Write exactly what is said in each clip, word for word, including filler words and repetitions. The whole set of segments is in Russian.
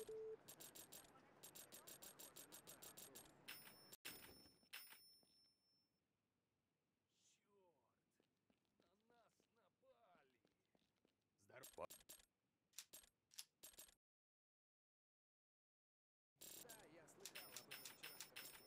Здорово. Да, я слыхал об этом вчера.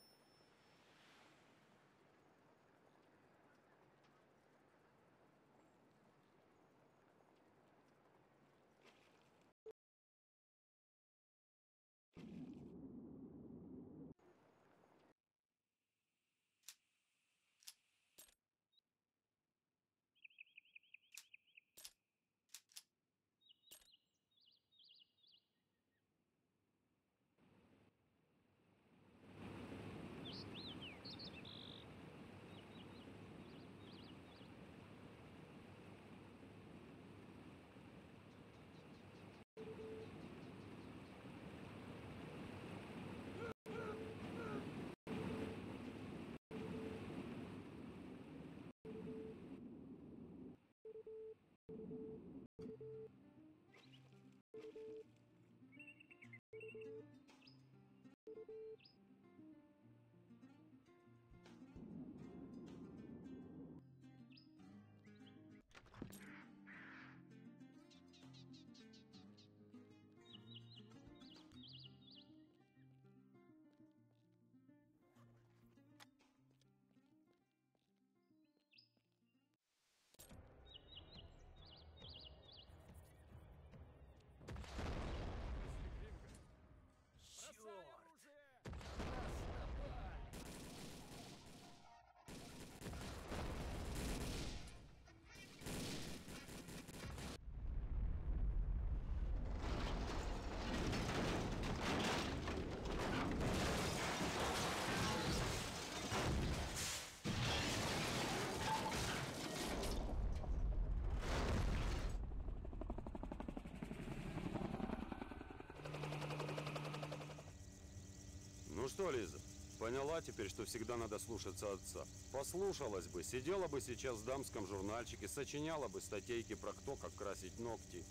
Ну что, Лиза, поняла теперь, что всегда надо слушаться отца? Послушалась бы, сидела бы сейчас в дамском журнальчике, сочиняла бы статейки про то, как красить ногти.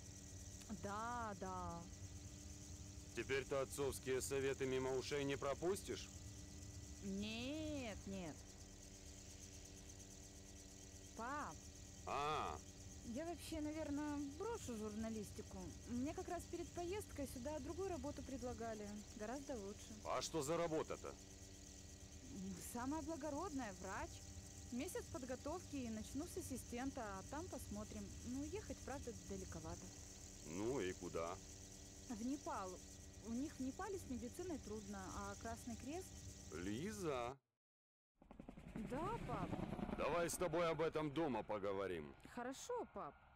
Да, да. Теперь-то отцовские советы мимо ушей не пропустишь? Нет, нет. Пап, А, я вообще, наверное, брошу журналистику. Мне как раз перед поездкой сюда другую работу предлагали. Гораздо лучше. а что за работа-то? Самая благородная, врач. Месяц подготовки и начну с ассистента, а там посмотрим. Ну, ехать, правда, далековато. Ну и куда? В Непал. У них в Непале с медициной трудно, а Красный Крест... Лиза, Да, пап. давай с тобой об этом дома поговорим. Хорошо, пап.